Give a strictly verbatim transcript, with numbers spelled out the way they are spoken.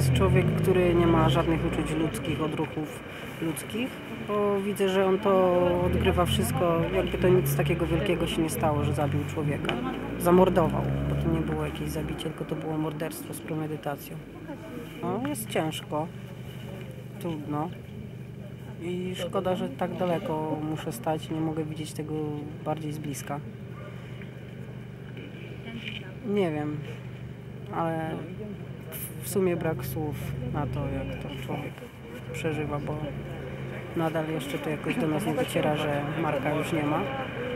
jest człowiek, który nie ma żadnych uczuć ludzkich, odruchów ludzkich, bo widzę, że on to odgrywa wszystko, jakby to nic takiego wielkiego się nie stało, że zabił człowieka. Zamordował, bo to nie było jakieś zabicie, tylko to było morderstwo z premedytacją. No, jest ciężko, trudno i szkoda, że tak daleko muszę stać i nie mogę widzieć tego bardziej z bliska. Nie wiem, ale w sumie brak słów na to, jak to człowiek przeżywa, bo nadal jeszcze to jakoś do nas nie dociera, że Marka już nie ma.